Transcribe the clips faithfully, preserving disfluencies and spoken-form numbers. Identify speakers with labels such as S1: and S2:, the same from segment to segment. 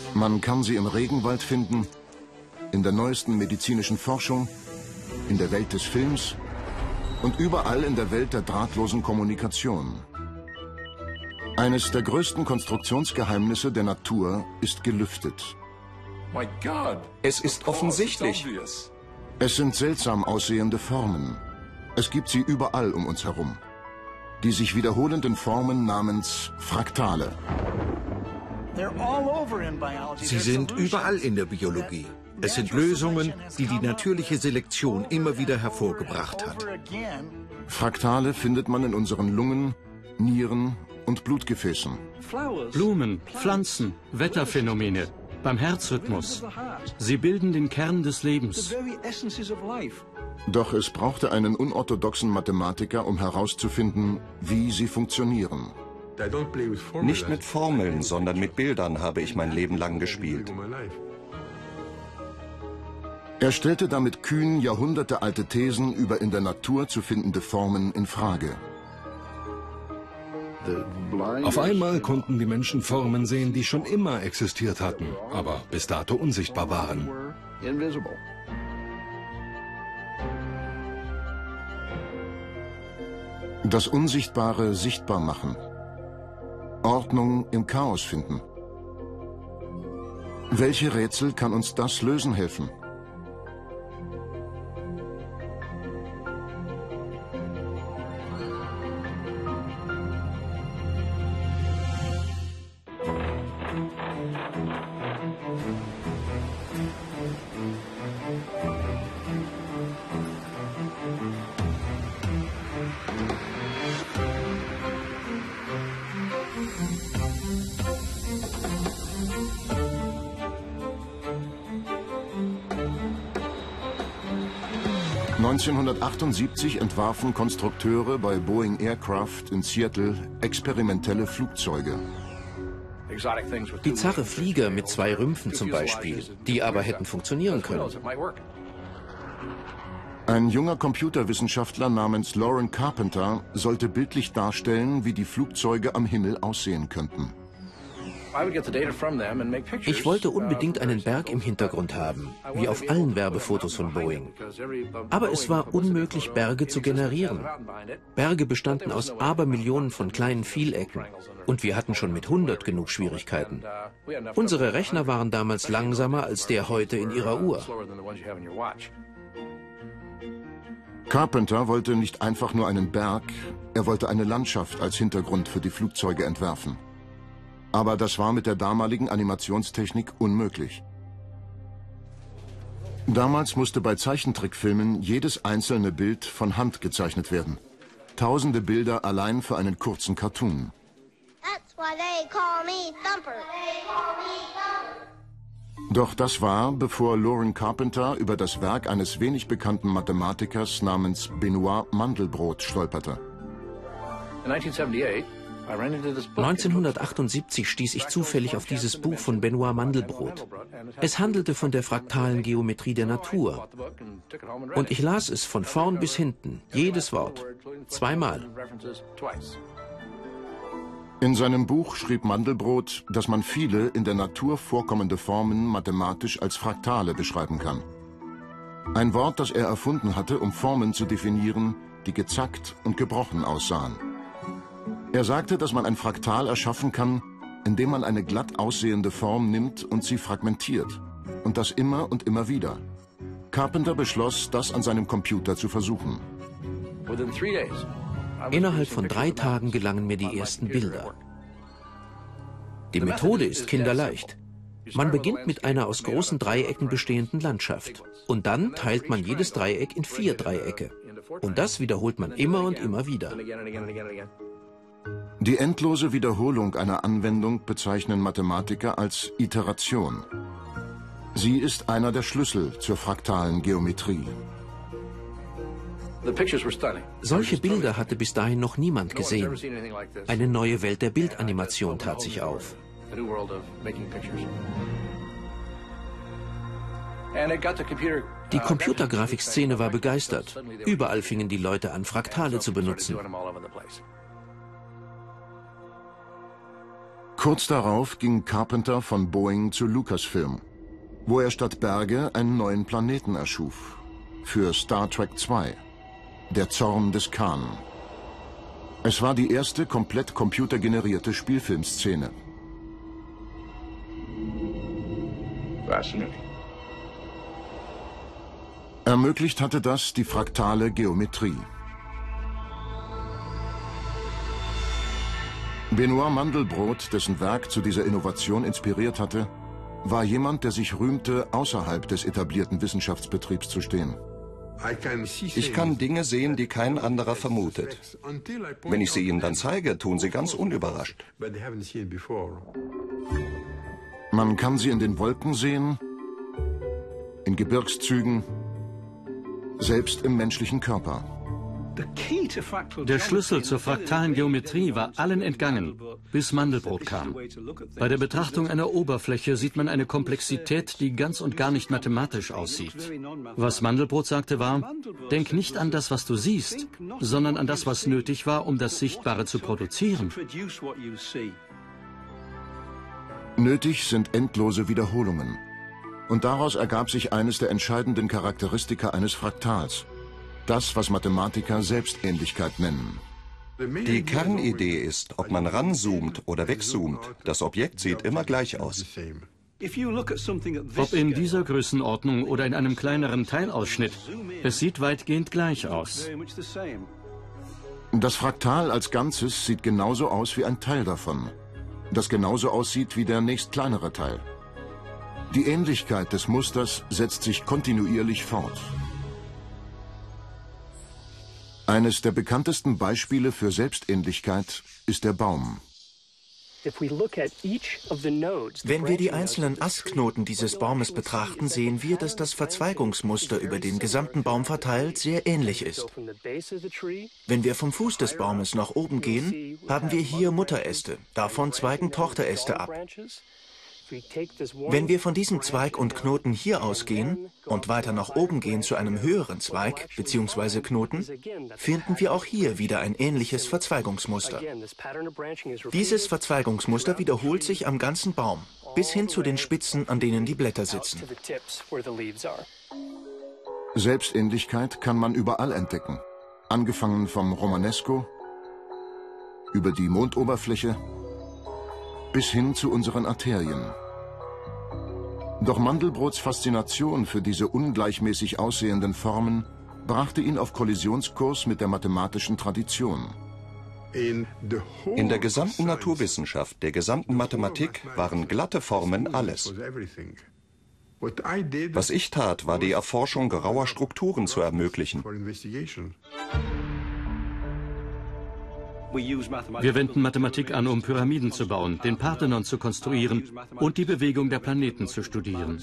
S1: Man kann sie im Regenwald finden, in der neuesten medizinischen Forschung, in der Welt des Films und überall in der Welt der drahtlosen Kommunikation. Eines der größten Konstruktionsgeheimnisse der Natur ist gelüftet.
S2: Es ist offensichtlich.
S1: Es sind seltsam aussehende Formen. Es gibt sie überall um uns herum. Die sich wiederholenden Formen namens Fraktale.
S3: Sie sind überall in der Biologie. Es sind Lösungen, die die natürliche Selektion immer wieder hervorgebracht hat.
S1: Fraktale findet man in unseren Lungen, Nieren und Blutgefäßen.
S4: Blumen, Pflanzen, Wetterphänomene, beim Herzrhythmus. Sie bilden den Kern des Lebens.
S1: Doch es brauchte einen unorthodoxen Mathematiker, um herauszufinden, wie sie funktionieren.
S2: Nicht mit Formeln, sondern mit Bildern habe ich mein Leben lang gespielt.
S1: Er stellte damit kühn jahrhundertealte Thesen über in der Natur zu findende Formen in Frage.
S5: Auf einmal konnten die Menschen Formen sehen, die schon immer existiert hatten, aber bis dato unsichtbar waren.
S1: Das Unsichtbare sichtbar machen. Ordnung im Chaos finden. Welche Rätsel kann uns das lösen helfen? neunzehnhundertachtundsiebzig entwarfen Konstrukteure bei Boeing Aircraft in Seattle experimentelle Flugzeuge.
S6: Bizarre Flieger mit zwei Rümpfen zum Beispiel, die aber hätten funktionieren können.
S1: Ein junger Computerwissenschaftler namens Loren Carpenter sollte bildlich darstellen, wie die Flugzeuge am Himmel aussehen könnten.
S6: Ich wollte unbedingt einen Berg im Hintergrund haben, wie auf allen Werbefotos von Boeing. Aber es war unmöglich, Berge zu generieren. Berge bestanden aus Abermillionen von kleinen Vielecken. Und wir hatten schon mit hundert genug Schwierigkeiten. Unsere Rechner waren damals langsamer als der heute in Ihrer Uhr.
S1: Carpenter wollte nicht einfach nur einen Berg, er wollte eine Landschaft als Hintergrund für die Flugzeuge entwerfen. Aber das war mit der damaligen Animationstechnik unmöglich. Damals musste bei Zeichentrickfilmen jedes einzelne Bild von Hand gezeichnet werden. Tausende Bilder allein für einen kurzen Cartoon. Doch das war, bevor Loren Carpenter über das Werk eines wenig bekannten Mathematikers namens Benoit Mandelbrot stolperte.
S6: neunzehnhundertachtundsiebzig stieß ich zufällig auf dieses Buch von Benoit Mandelbrot. Es handelte von der fraktalen Geometrie der Natur. Und ich las es von vorn bis hinten, jedes Wort, zweimal.
S1: In seinem Buch schrieb Mandelbrot, dass man viele in der Natur vorkommende Formen mathematisch als Fraktale beschreiben kann. Ein Wort, das er erfunden hatte, um Formen zu definieren, die gezackt und gebrochen aussahen. Er sagte, dass man ein Fraktal erschaffen kann, indem man eine glatt aussehende Form nimmt und sie fragmentiert. Und das immer und immer wieder. Carpenter beschloss, das an seinem Computer zu versuchen.
S6: Innerhalb von drei Tagen gelangen mir die ersten Bilder. Die Methode ist kinderleicht. Man beginnt mit einer aus großen Dreiecken bestehenden Landschaft. Und dann teilt man jedes Dreieck in vier Dreiecke. Und das wiederholt man immer und immer wieder.
S1: Die endlose Wiederholung einer Anwendung bezeichnen Mathematiker als Iteration. Sie ist einer der Schlüssel zur fraktalen Geometrie.
S6: Solche Bilder hatte bis dahin noch niemand gesehen. Eine neue Welt der Bildanimation tat sich auf. Die Computergrafikszene war begeistert. Überall fingen die Leute an, Fraktale zu benutzen.
S1: Kurz darauf ging Carpenter von Boeing zu Lucasfilm, wo er statt Berge einen neuen Planeten erschuf. Für Star Trek zwei, der Zorn des Khan. Es war die erste komplett computergenerierte Spielfilmszene. Ermöglicht hatte das die fraktale Geometrie. Benoit Mandelbrot, dessen Werk zu dieser Innovation inspiriert hatte, war jemand, der sich rühmte, außerhalb des etablierten Wissenschaftsbetriebs zu stehen.
S2: Ich kann Dinge sehen, die kein anderer vermutet. Wenn ich sie ihnen dann zeige, tun sie ganz unüberrascht.
S1: Man kann sie in den Wolken sehen, in Gebirgszügen, selbst im menschlichen Körper.
S4: Der Schlüssel zur fraktalen Geometrie war allen entgangen, bis Mandelbrot kam. Bei der Betrachtung einer Oberfläche sieht man eine Komplexität, die ganz und gar nicht mathematisch aussieht. Was Mandelbrot sagte war, denk nicht an das, was du siehst, sondern an das, was nötig war, um das Sichtbare zu produzieren.
S1: Nötig sind endlose Wiederholungen. Und daraus ergab sich eines der entscheidenden Charakteristika eines Fraktals. Das, was Mathematiker Selbstähnlichkeit nennen.
S2: Die Kernidee ist, ob man ranzoomt oder wegzoomt, das Objekt sieht immer gleich aus.
S4: Ob in dieser Größenordnung oder in einem kleineren Teilausschnitt, es sieht weitgehend gleich aus.
S1: Das Fraktal als Ganzes sieht genauso aus wie ein Teil davon, das genauso aussieht wie der nächst kleinere Teil. Die Ähnlichkeit des Musters setzt sich kontinuierlich fort. Eines der bekanntesten Beispiele für Selbstähnlichkeit ist der Baum.
S6: Wenn wir die einzelnen Astknoten dieses Baumes betrachten, sehen wir, dass das Verzweigungsmuster über den gesamten Baum verteilt sehr ähnlich ist. Wenn wir vom Fuß des Baumes nach oben gehen, haben wir hier Mutteräste, davon zweigen Tochteräste ab. Wenn wir von diesem Zweig und Knoten hier ausgehen und weiter nach oben gehen zu einem höheren Zweig bzw. Knoten, finden wir auch hier wieder ein ähnliches Verzweigungsmuster. Dieses Verzweigungsmuster wiederholt sich am ganzen Baum, bis hin zu den Spitzen, an denen die Blätter sitzen.
S1: Selbstähnlichkeit kann man überall entdecken, angefangen vom Romanesco, über die Mondoberfläche, bis hin zu unseren Arterien. Doch Mandelbrots Faszination für diese ungleichmäßig aussehenden Formen brachte ihn auf Kollisionskurs mit der mathematischen Tradition.
S2: In der gesamten Naturwissenschaft, der gesamten Mathematik waren glatte Formen alles. Was ich tat, war die Erforschung grauer Strukturen zu ermöglichen.
S4: Wir wenden Mathematik an, um Pyramiden zu bauen, den Parthenon zu konstruieren und die Bewegung der Planeten zu studieren.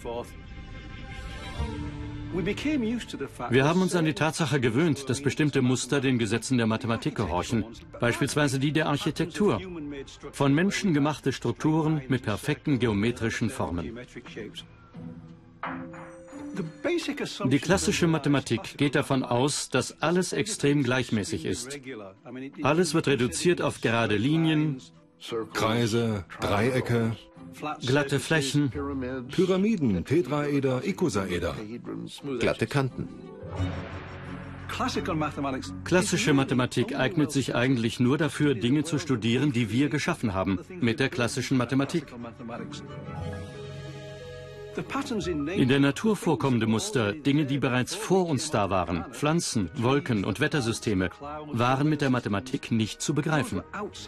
S4: Wir haben uns an die Tatsache gewöhnt, dass bestimmte Muster den Gesetzen der Mathematik gehorchen, beispielsweise die der Architektur. Von Menschen gemachte Strukturen mit perfekten geometrischen Formen. Die klassische Mathematik geht davon aus, dass alles extrem gleichmäßig ist. Alles wird reduziert auf gerade Linien,
S5: Kreise, Dreiecke,
S4: glatte Flächen,
S5: Pyramiden, Tetraeder, Ikosaeder,
S6: glatte Kanten.
S4: Klassische Mathematik eignet sich eigentlich nur dafür, Dinge zu studieren, die wir geschaffen haben, mit der klassischen Mathematik. In der Natur vorkommende Muster, Dinge, die bereits vor uns da waren, Pflanzen, Wolken und Wettersysteme, waren mit der Mathematik nicht zu begreifen.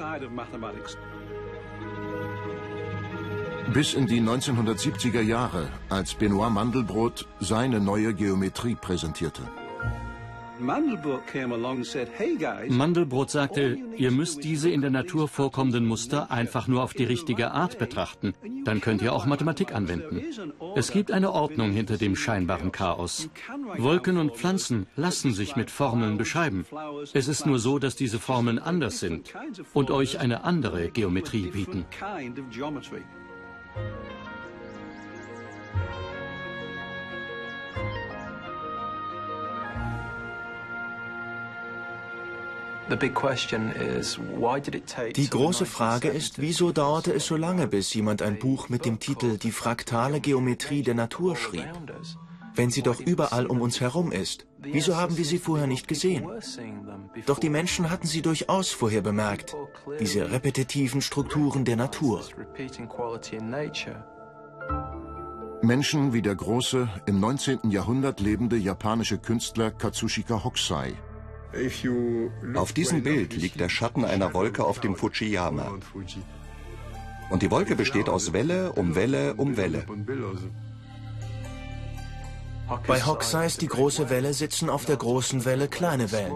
S1: Bis in die neunzehnhundertsiebziger Jahre, als Benoit Mandelbrot seine neue Geometrie präsentierte.
S4: Mandelbrot sagte, ihr müsst diese in der Natur vorkommenden Muster einfach nur auf die richtige Art betrachten. Dann könnt ihr auch Mathematik anwenden. Es gibt eine Ordnung hinter dem scheinbaren Chaos. Wolken und Pflanzen lassen sich mit Formeln beschreiben. Es ist nur so, dass diese Formeln anders sind und euch eine andere Geometrie bieten.
S7: Die große Frage ist, wieso dauerte es so lange, bis jemand ein Buch mit dem Titel Die fraktale Geometrie der Natur schrieb? Wenn sie doch überall um uns herum ist, wieso haben wir sie vorher nicht gesehen? Doch die Menschen hatten sie durchaus vorher bemerkt, diese repetitiven Strukturen der Natur.
S1: Menschen wie der große, im neunzehnten Jahrhundert lebende japanische Künstler Katsushika Hokusai.
S2: Auf diesem Bild liegt der Schatten einer Wolke auf dem Fujiyama. Und die Wolke besteht aus Welle um Welle um Welle.
S7: Bei Hokusais die große Welle sitzen auf der großen Welle kleine Wellen.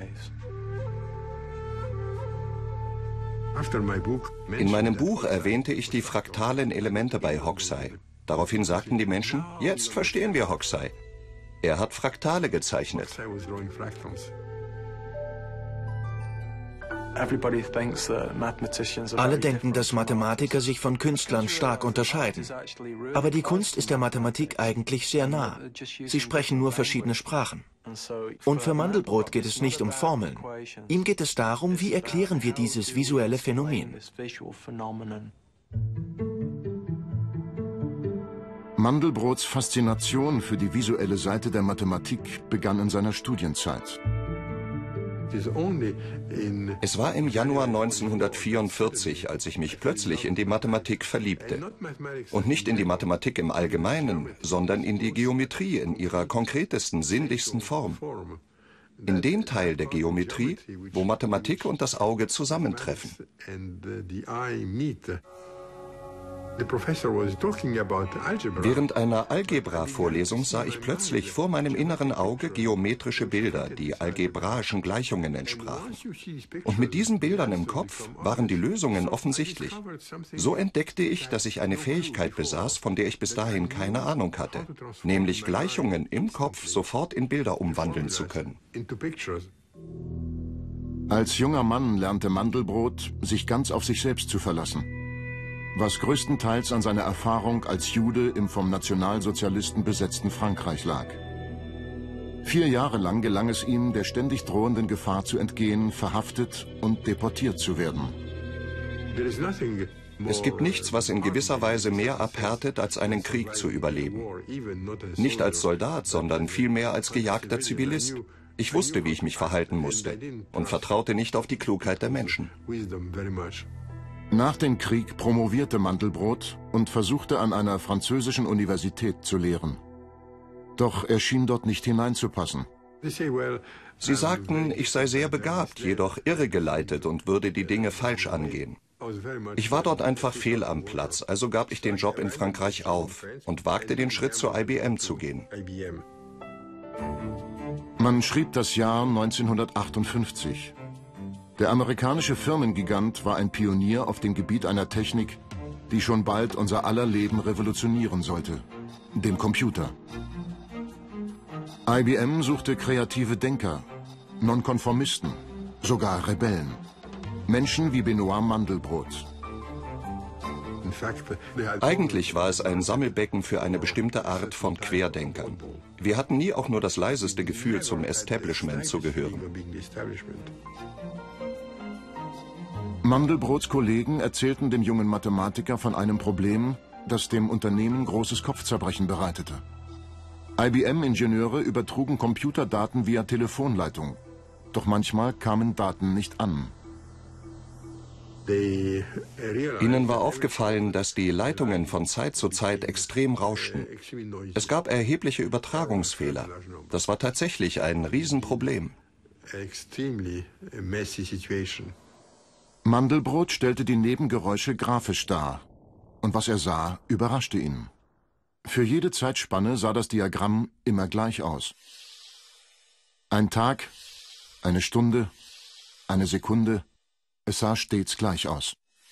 S2: In meinem Buch erwähnte ich die fraktalen Elemente bei Hokusai. Daraufhin sagten die Menschen, jetzt verstehen wir Hokusai. Er hat Fraktale gezeichnet.
S7: Alle denken, dass Mathematiker sich von Künstlern stark unterscheiden. Aber die Kunst ist der Mathematik eigentlich sehr nah. Sie sprechen nur verschiedene Sprachen. Und für Mandelbrot geht es nicht um Formeln. Ihm geht es darum, wie erklären wir dieses visuelle Phänomen.
S1: Mandelbrots Faszination für die visuelle Seite der Mathematik begann in seiner Studienzeit.
S2: Es war im Januar neunzehnhundertvierundvierzig, als ich mich plötzlich in die Mathematik verliebte. Und nicht in die Mathematik im Allgemeinen, sondern in die Geometrie in ihrer konkretesten, sinnlichsten Form. In den Teil der Geometrie, wo Mathematik und das Auge zusammentreffen. Während einer Algebra-Vorlesung sah ich plötzlich vor meinem inneren Auge geometrische Bilder, die algebraischen Gleichungen entsprachen. Und mit diesen Bildern im Kopf waren die Lösungen offensichtlich. So entdeckte ich, dass ich eine Fähigkeit besaß, von der ich bis dahin keine Ahnung hatte, nämlich Gleichungen im Kopf sofort in Bilder umwandeln zu können.
S1: Als junger Mann lernte Mandelbrot, sich ganz auf sich selbst zu verlassen, was größtenteils an seiner Erfahrung als Jude im vom Nationalsozialisten besetzten Frankreich lag. Vier Jahre lang gelang es ihm, der ständig drohenden Gefahr zu entgehen, verhaftet und deportiert zu werden.
S2: Es gibt nichts, was in gewisser Weise mehr abhärtet, als einen Krieg zu überleben. Nicht als Soldat, sondern vielmehr als gejagter Zivilist. Ich wusste, wie ich mich verhalten musste und vertraute nicht auf die Klugheit der Menschen.
S1: Nach dem Krieg promovierte Mandelbrot und versuchte an einer französischen Universität zu lehren. Doch er schien dort nicht hineinzupassen.
S2: Sie sagten, ich sei sehr begabt, jedoch irregeleitet und würde die Dinge falsch angehen. Ich war dort einfach fehl am Platz, also gab ich den Job in Frankreich auf und wagte den Schritt zur I B M zu gehen.
S1: Man schrieb das Jahr neunzehnhundertachtundfünfzig. Der amerikanische Firmengigant war ein Pionier auf dem Gebiet einer Technik, die schon bald unser aller Leben revolutionieren sollte, dem Computer. I B M suchte kreative Denker, Nonkonformisten, sogar Rebellen, Menschen wie Benoit Mandelbrot.
S2: Eigentlich war es ein Sammelbecken für eine bestimmte Art von Querdenkern. Wir hatten nie auch nur das leiseste Gefühl, zum Establishment zu gehören.
S1: Mandelbrots Kollegen erzählten dem jungen Mathematiker von einem Problem, das dem Unternehmen großes Kopfzerbrechen bereitete. I B M-Ingenieure übertrugen Computerdaten via Telefonleitung, doch manchmal kamen Daten nicht an.
S2: Ihnen war aufgefallen, dass die Leitungen von Zeit zu Zeit extrem rauschten. Es gab erhebliche Übertragungsfehler. Das war tatsächlich ein Riesenproblem.
S1: Mandelbrot stellte die Nebengeräusche grafisch dar. Und was er sah, überraschte ihn. Für jede Zeitspanne sah das Diagramm immer gleich aus. Ein Tag, eine Stunde, eine Sekunde, es sah stets gleich aus.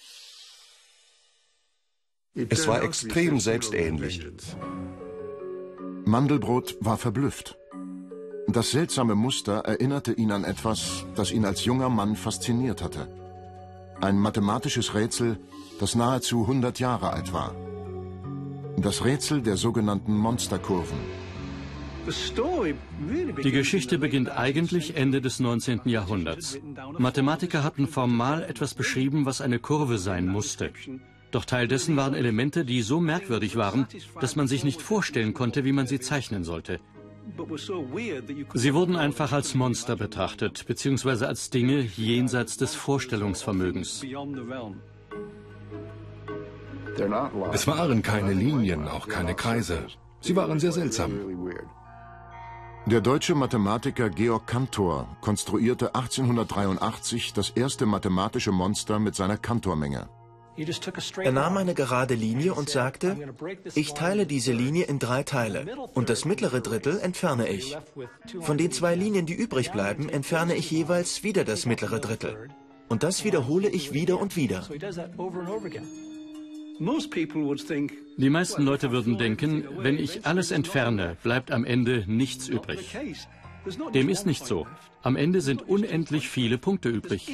S2: Es war extrem selbstähnlich.
S1: Mandelbrot war verblüfft. Das seltsame Muster erinnerte ihn an etwas, das ihn als junger Mann fasziniert hatte. Ein mathematisches Rätsel, das nahezu hundert Jahre alt war. Das Rätsel der sogenannten Monsterkurven.
S4: Die Geschichte beginnt eigentlich Ende des neunzehnten Jahrhunderts. Mathematiker hatten formal etwas beschrieben, was eine Kurve sein musste. Doch Teil dessen waren Elemente, die so merkwürdig waren, dass man sich nicht vorstellen konnte, wie man sie zeichnen sollte. Sie wurden einfach als Monster betrachtet, beziehungsweise als Dinge jenseits des Vorstellungsvermögens.
S5: Es waren keine Linien, auch keine Kreise. Sie waren sehr seltsam.
S1: Der deutsche Mathematiker Georg Cantor konstruierte achtzehnhundertdreiundachtzig das erste mathematische Monster mit seiner Cantor-Menge.
S7: Er nahm eine gerade Linie und sagte, ich teile diese Linie in drei Teile und das mittlere Drittel entferne ich. Von den zwei Linien, die übrig bleiben, entferne ich jeweils wieder das mittlere Drittel. Und das wiederhole ich wieder und wieder.
S4: Die meisten Leute würden denken, wenn ich alles entferne, bleibt am Ende nichts übrig. Dem ist nicht so. Am Ende sind unendlich viele Punkte übrig.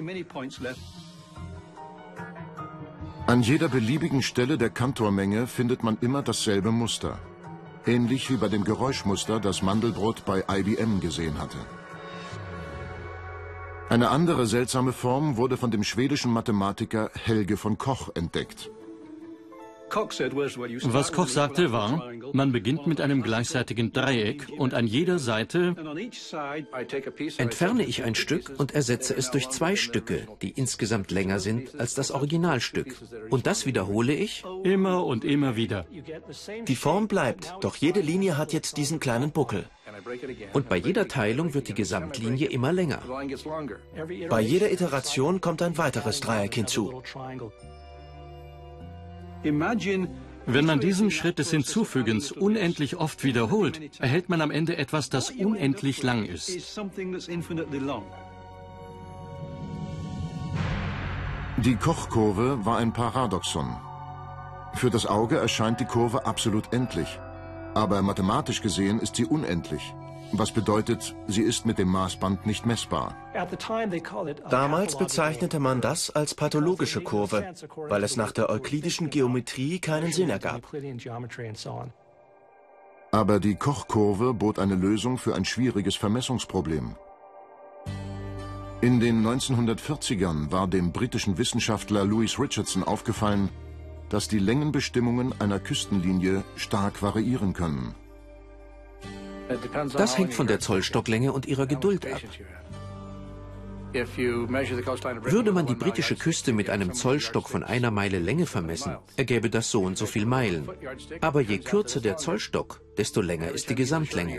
S1: An jeder beliebigen Stelle der Cantor-Menge findet man immer dasselbe Muster. Ähnlich wie bei dem Geräuschmuster, das Mandelbrot bei I B M gesehen hatte. Eine andere seltsame Form wurde von dem schwedischen Mathematiker Helge von Koch entdeckt.
S4: Was Koch sagte war, man beginnt mit einem gleichseitigen Dreieck und an jeder Seite
S6: entferne ich ein Stück und ersetze es durch zwei Stücke, die insgesamt länger sind als das Originalstück. Und das wiederhole ich
S4: immer und immer wieder.
S7: Die Form bleibt, doch jede Linie hat jetzt diesen kleinen Buckel.
S6: Und bei jeder Teilung wird die Gesamtlinie immer länger.
S7: Bei jeder Iteration kommt ein weiteres Dreieck hinzu.
S4: Wenn man diesen Schritt des Hinzufügens unendlich oft wiederholt, erhält man am Ende etwas, das unendlich lang ist.
S1: Die Koch-Kurve war ein Paradoxon. Für das Auge erscheint die Kurve absolut endlich, aber mathematisch gesehen ist sie unendlich. Was bedeutet, sie ist mit dem Maßband nicht messbar.
S7: Damals bezeichnete man das als pathologische Kurve, weil es nach der euklidischen Geometrie keinen Sinn ergab.
S1: Aber die Koch-Kurve bot eine Lösung für ein schwieriges Vermessungsproblem. In den neunzehnhundertvierzigern war dem britischen Wissenschaftler Louis Richardson aufgefallen, dass die Längenbestimmungen einer Küstenlinie stark variieren können.
S6: Das hängt von der Zollstocklänge und ihrer Geduld ab. Würde man die britische Küste mit einem Zollstock von einer Meile Länge vermessen, ergäbe das so und so viel Meilen. Aber je kürzer der Zollstock, desto länger ist die Gesamtlänge.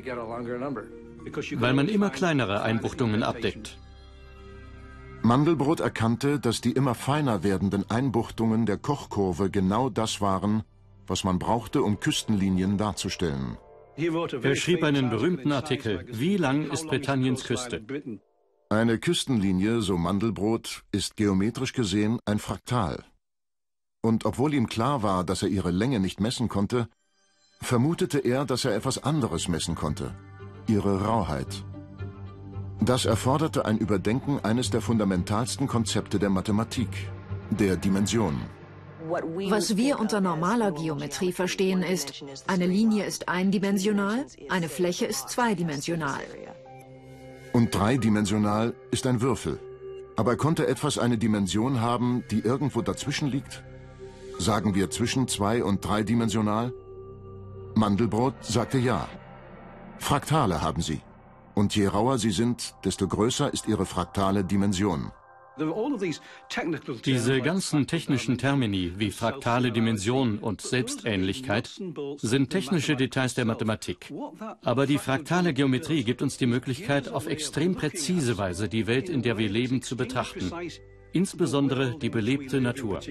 S4: Weil man immer kleinere Einbuchtungen abdeckt.
S1: Mandelbrot erkannte, dass die immer feiner werdenden Einbuchtungen der Koch-Kurve genau das waren, was man brauchte, um Küstenlinien darzustellen.
S4: Er schrieb einen berühmten Artikel, wie lang ist Britanniens Küste?
S1: Eine Küstenlinie, so Mandelbrot, ist geometrisch gesehen ein Fraktal. Und obwohl ihm klar war, dass er ihre Länge nicht messen konnte, vermutete er, dass er etwas anderes messen konnte, ihre Rauheit. Das erforderte ein Überdenken eines der fundamentalsten Konzepte der Mathematik, der Dimension.
S8: Was wir unter normaler Geometrie verstehen ist, eine Linie ist eindimensional, eine Fläche ist zweidimensional.
S1: Und dreidimensional ist ein Würfel. Aber konnte etwas eine Dimension haben, die irgendwo dazwischen liegt? Sagen wir zwischen zwei- und dreidimensional? Mandelbrot sagte ja. Fraktale haben sie. Und je rauer sie sind, desto größer ist ihre fraktale Dimension.
S4: Diese ganzen technischen Termini wie fraktale Dimension und Selbstähnlichkeit sind technische Details der Mathematik. Aber die fraktale Geometrie gibt uns die Möglichkeit, auf extrem präzise Weise die Welt, in der wir leben, zu betrachten. Insbesondere die belebte Natur.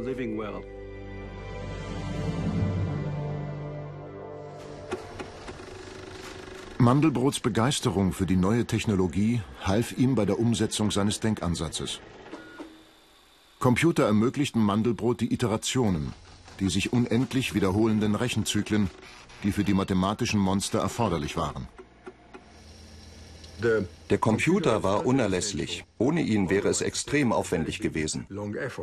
S1: Mandelbrots Begeisterung für die neue Technologie half ihm bei der Umsetzung seines Denkansatzes. Computer ermöglichten Mandelbrot die Iterationen, die sich unendlich wiederholenden Rechenzyklen, die für die mathematischen Monster erforderlich waren.
S2: Der Computer war unerlässlich. Ohne ihn wäre es extrem aufwendig gewesen.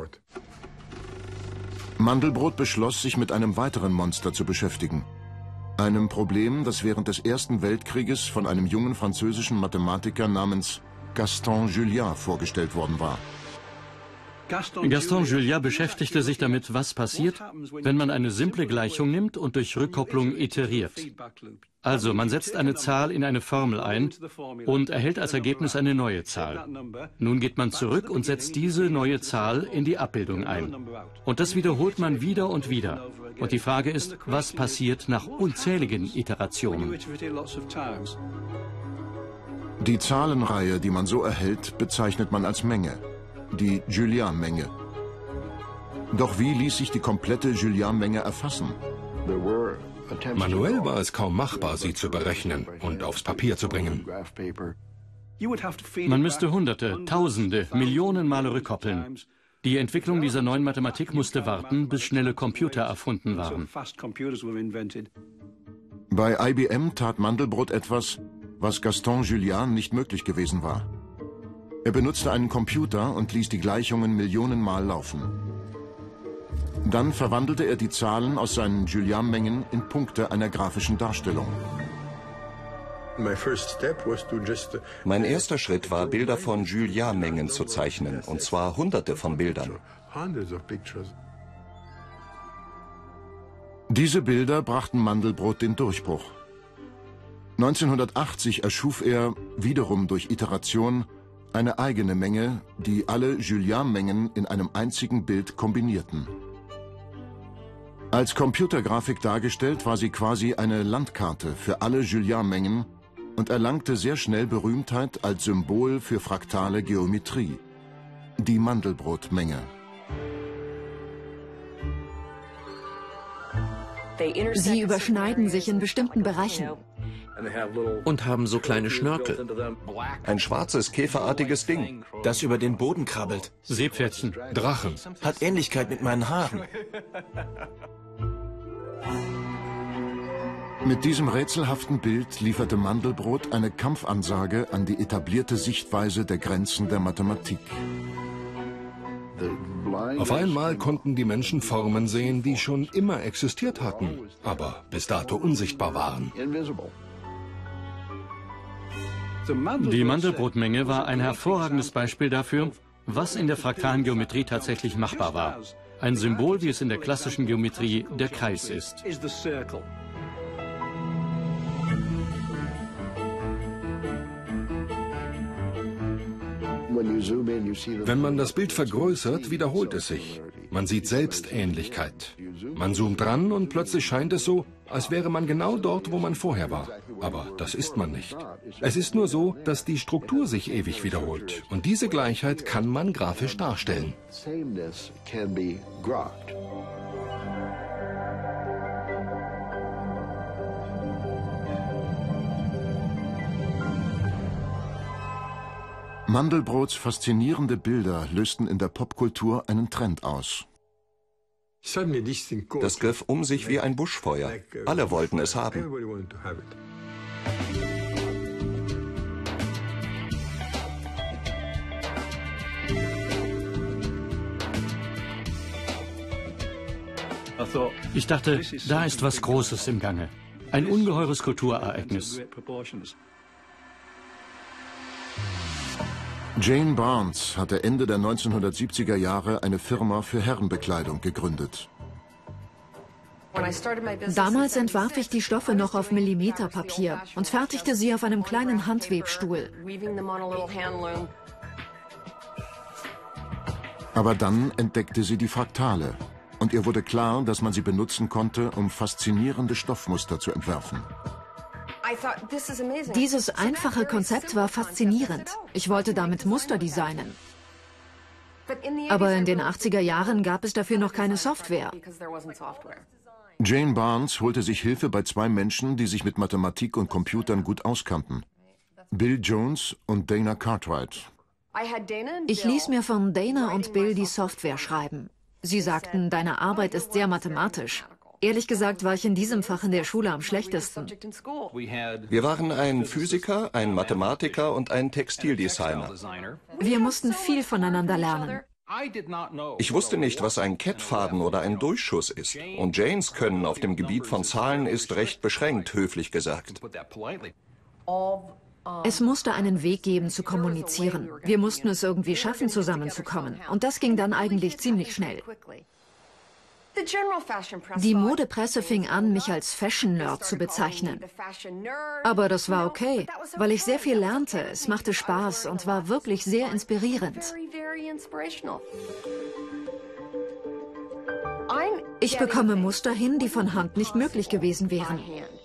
S1: Mandelbrot beschloss, sich mit einem weiteren Monster zu beschäftigen. Einem Problem, das während des Ersten Weltkrieges von einem jungen französischen Mathematiker namens Gaston Julian vorgestellt worden war.
S4: Gaston Julian beschäftigte sich damit, was passiert, wenn man eine simple Gleichung nimmt und durch Rückkopplung iteriert. Also man setzt eine Zahl in eine Formel ein und erhält als Ergebnis eine neue Zahl. Nun geht man zurück und setzt diese neue Zahl in die Abbildung ein. Und das wiederholt man wieder und wieder. Und die Frage ist, was passiert nach unzähligen Iterationen?
S1: Die Zahlenreihe, die man so erhält, bezeichnet man als Menge. Die Julian-Menge. Doch wie ließ sich die komplette Julian-Menge erfassen?
S5: Manuell war es kaum machbar, sie zu berechnen und aufs Papier zu bringen.
S4: Man müsste Hunderte, Tausende, Millionen Male rückkoppeln. Die Entwicklung dieser neuen Mathematik musste warten, bis schnelle Computer erfunden waren.
S1: Bei I B M tat Mandelbrot etwas, was Gaston Julian nicht möglich gewesen war. Er benutzte einen Computer und ließ die Gleichungen Millionenmal laufen. Dann verwandelte er die Zahlen aus seinen Julian-Mengen in Punkte einer grafischen Darstellung.
S2: Mein erster Schritt war, Bilder von Julian-Mengen zu zeichnen, und zwar Hunderte von Bildern.
S1: Diese Bilder brachten Mandelbrot den Durchbruch. neunzehnhundertachtzig erschuf er, wiederum durch Iteration, eine eigene Menge, die alle Julian-Mengen in einem einzigen Bild kombinierten. Als Computergrafik dargestellt, war sie quasi eine Landkarte für alle Julian-Mengen und erlangte sehr schnell Berühmtheit als Symbol für fraktale Geometrie, die Mandelbrot-Menge.
S8: Sie überschneiden sich in bestimmten Bereichen.
S6: Und haben so kleine Schnörkel.
S2: Ein schwarzes, käferartiges Ding.
S7: Das über den Boden krabbelt.
S4: Seepferdchen.
S5: Drachen.
S7: Hat Ähnlichkeit mit meinen Haaren.
S1: Mit diesem rätselhaften Bild lieferte Mandelbrot eine Kampfansage an die etablierte Sichtweise der Grenzen der Mathematik.
S5: Auf einmal konnten die Menschen Formen sehen, die schon immer existiert hatten, aber bis dato unsichtbar waren.
S4: Die Mandelbrot-Menge war ein hervorragendes Beispiel dafür, was in der fraktalen Geometrie tatsächlich machbar war. Ein Symbol, wie es in der klassischen Geometrie der Kreis ist.
S5: Wenn man das Bild vergrößert, wiederholt es sich. Man sieht Selbstähnlichkeit. Man zoomt ran und plötzlich scheint es so, als wäre man genau dort, wo man vorher war. Aber das ist man nicht. Es ist nur so, dass die Struktur sich ewig wiederholt. Und diese Gleichheit kann man grafisch darstellen.
S1: Mandelbrots faszinierende Bilder lösten in der Popkultur einen Trend aus.
S2: Das griff um sich wie ein Buschfeuer. Alle wollten es haben.
S4: Ich dachte, da ist was Großes im Gange. Ein ungeheures Kulturereignis.
S1: Jane Barnes hatte Ende der neunzehnhundertsiebziger Jahre eine Firma für Herrenbekleidung gegründet.
S8: Damals entwarf ich die Stoffe noch auf Millimeterpapier und fertigte sie auf einem kleinen Handwebstuhl.
S1: Aber dann entdeckte sie die Fraktale und ihr wurde klar, dass man sie benutzen konnte, um faszinierende Stoffmuster zu entwerfen.
S8: Dieses einfache Konzept war faszinierend. Ich wollte damit Muster designen. Aber in den achtziger Jahren gab es dafür noch keine Software.
S1: Jane Barnes holte sich Hilfe bei zwei Menschen, die sich mit Mathematik und Computern gut auskannten. Bill Jones und Dana Cartwright.
S8: Ich ließ mir von Dana und Bill die Software schreiben. Sie sagten, deine Arbeit ist sehr mathematisch. Ehrlich gesagt war ich in diesem Fach in der Schule am schlechtesten.
S2: Wir waren ein Physiker, ein Mathematiker und ein Textildesigner.
S8: Wir mussten viel voneinander lernen.
S2: Ich wusste nicht, was ein Kettfaden oder ein Durchschuss ist. Und Janes Können auf dem Gebiet von Zahlen ist recht beschränkt, höflich gesagt.
S8: Es musste einen Weg geben, zu kommunizieren. Wir mussten es irgendwie schaffen, zusammenzukommen. Und das ging dann eigentlich ziemlich schnell. Die Modepresse fing an, mich als Fashion-Nerd zu bezeichnen. Aber das war okay, weil ich sehr viel lernte. Es machte Spaß und war wirklich sehr inspirierend. Ich bekomme Muster hin, die von Hand nicht möglich gewesen wären.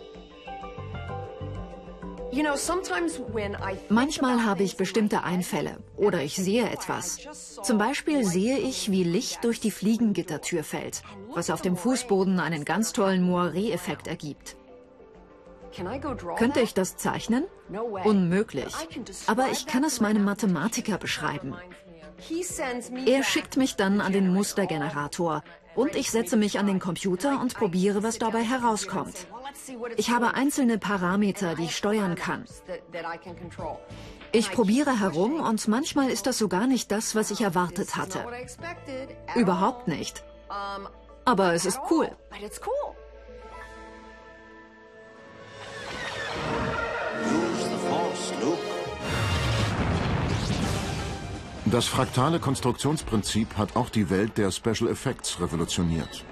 S8: Manchmal habe ich bestimmte Einfälle oder ich sehe etwas. Zum Beispiel sehe ich, wie Licht durch die Fliegengittertür fällt, was auf dem Fußboden einen ganz tollen Moiré-Effekt ergibt. Könnte ich das zeichnen? Unmöglich. Aber ich kann es meinem Mathematiker beschreiben. Er schickt mich dann an den Mustergenerator und ich setze mich an den Computer und probiere, was dabei herauskommt. Ich habe einzelne Parameter, die ich steuern kann. Ich probiere herum und manchmal ist das sogar nicht das, was ich erwartet hatte. Überhaupt nicht. Aber es ist cool.
S1: Das fraktale Konstruktionsprinzip hat auch die Welt der Special Effects revolutioniert.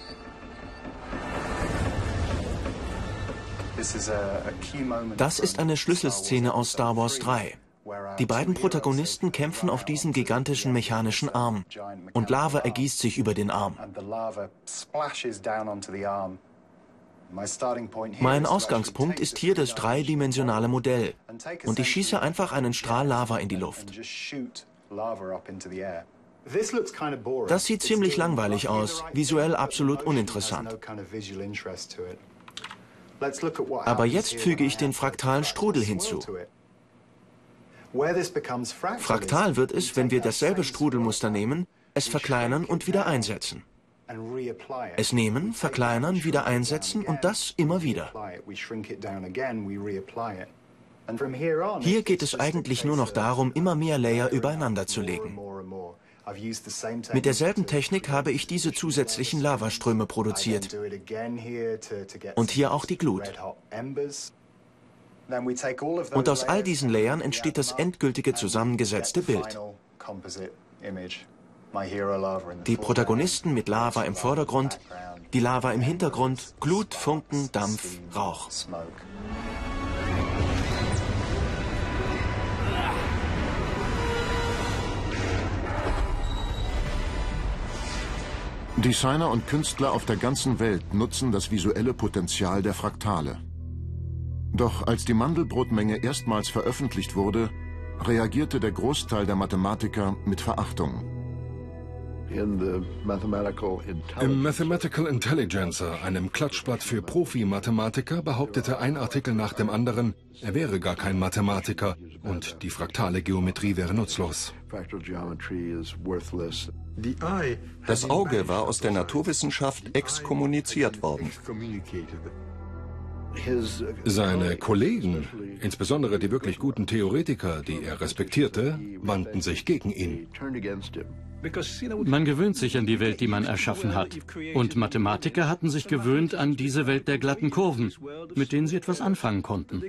S7: Das ist eine Schlüsselszene aus Star Wars drei. Die beiden Protagonisten kämpfen auf diesem gigantischen mechanischen Arm und Lava ergießt sich über den Arm. Mein Ausgangspunkt ist hier das dreidimensionale Modell und ich schieße einfach einen Strahl Lava in die Luft. Das sieht ziemlich langweilig aus, visuell absolut uninteressant. Aber jetzt füge ich den fraktalen Strudel hinzu. Fraktal wird es, wenn wir dasselbe Strudelmuster nehmen, es verkleinern und wieder einsetzen. Es nehmen, verkleinern, wieder einsetzen und das immer wieder. Hier geht es eigentlich nur noch darum, immer mehr Layer übereinander zu legen. Mit derselben Technik habe ich diese zusätzlichen Lavaströme produziert. Und hier auch die Glut. Und aus all diesen Layern entsteht das endgültige zusammengesetzte Bild. Die Protagonisten mit Lava im Vordergrund, die Lava im Hintergrund, Glut, Funken, Dampf, Rauch.
S1: Designer und Künstler auf der ganzen Welt nutzen das visuelle Potenzial der Fraktale. Doch als die Mandelbrotmenge erstmals veröffentlicht wurde, reagierte der Großteil der Mathematiker mit Verachtung.
S5: Im Mathematical Intelligencer, einem Klatschblatt für Profi-Mathematiker, behauptete ein Artikel nach dem anderen, er wäre gar kein Mathematiker und die fraktale Geometrie wäre nutzlos.
S2: Das Auge war aus der Naturwissenschaft exkommuniziert worden.
S5: Seine Kollegen, insbesondere die wirklich guten Theoretiker, die er respektierte, wandten sich gegen ihn.
S4: Man gewöhnt sich an die Welt, die man erschaffen hat. Und Mathematiker hatten sich gewöhnt an diese Welt der glatten Kurven, mit denen sie etwas anfangen konnten.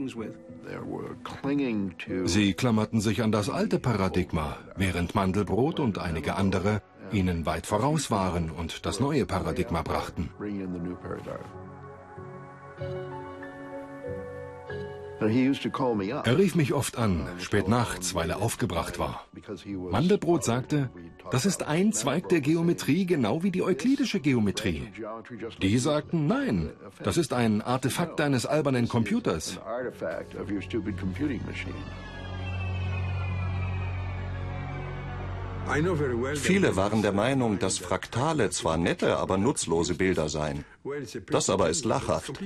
S5: Sie klammerten sich an das alte Paradigma, während Mandelbrot und einige andere ihnen weit voraus waren und das neue Paradigma brachten. Er rief mich oft an, spät nachts, weil er aufgebracht war. Mandelbrot sagte, das ist ein Zweig der Geometrie, genau wie die euklidische Geometrie. Die sagten, nein, das ist ein Artefakt deines albernen Computers.
S2: Viele waren der Meinung, dass Fraktale zwar nette, aber nutzlose Bilder seien. Das aber ist lachhaft.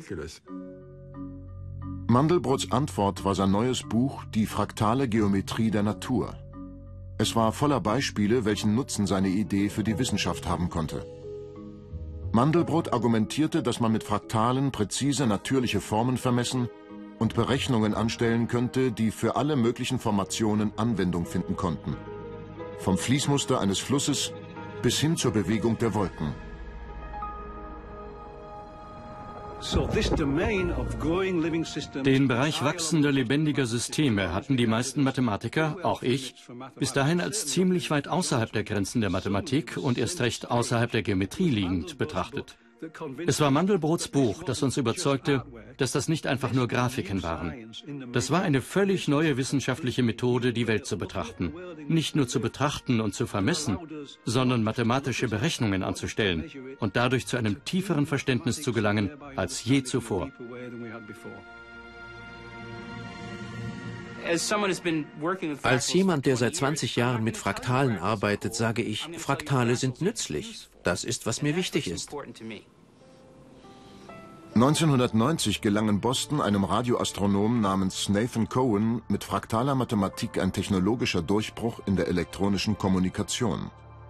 S1: Mandelbrots Antwort war sein neues Buch Die fraktale Geometrie der Natur. Es war voller Beispiele, welchen Nutzen seine Idee für die Wissenschaft haben konnte. Mandelbrot argumentierte, dass man mit Fraktalen präzise natürliche Formen vermessen und Berechnungen anstellen könnte, die für alle möglichen Formationen Anwendung finden konnten. vom Fließmuster eines Flusses bis hin zur Bewegung der Wolken.
S4: Den Bereich wachsender, lebendiger Systeme hatten die meisten Mathematiker, auch ich, bis dahin als ziemlich weit außerhalb der Grenzen der Mathematik und erst recht außerhalb der Geometrie liegend betrachtet. Es war Mandelbrots Buch, das uns überzeugte, dass das nicht einfach nur Grafiken waren. Das war eine völlig neue wissenschaftliche Methode, die Welt zu betrachten. Nicht nur zu betrachten und zu vermessen, sondern mathematische Berechnungen anzustellen und dadurch zu einem tieferen Verständnis zu gelangen als je zuvor.
S6: Als jemand, der seit zwanzig Jahren mit Fraktalen arbeitet, sage ich, Fraktale sind nützlich. Das ist, was mir wichtig ist.
S1: neunzehnhundertneunzig gelang in Boston einem Radioastronomen namens Nathan Cohen mit fraktaler Mathematik ein technologischer Durchbruch in der elektronischen Kommunikation.